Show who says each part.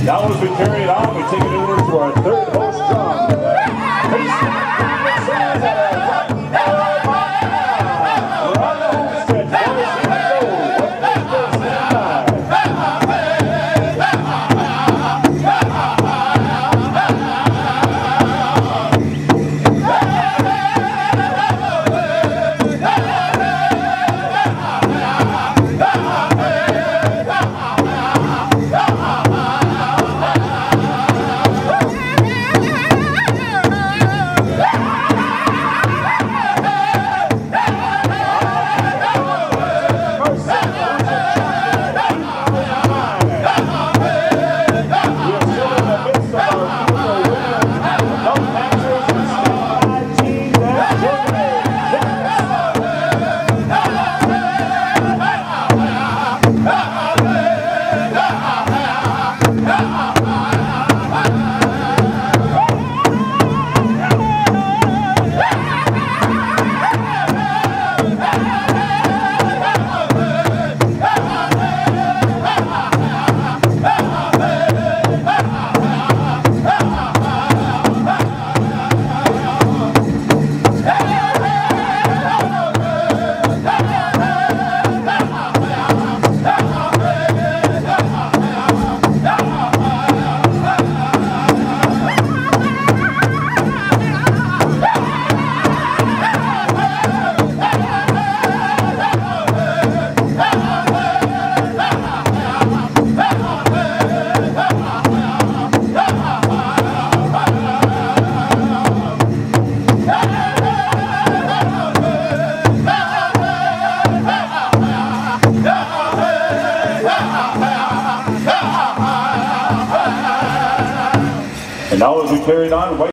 Speaker 1: Now as we carry it on, we take it over to our third host drum. And now as we carry it on,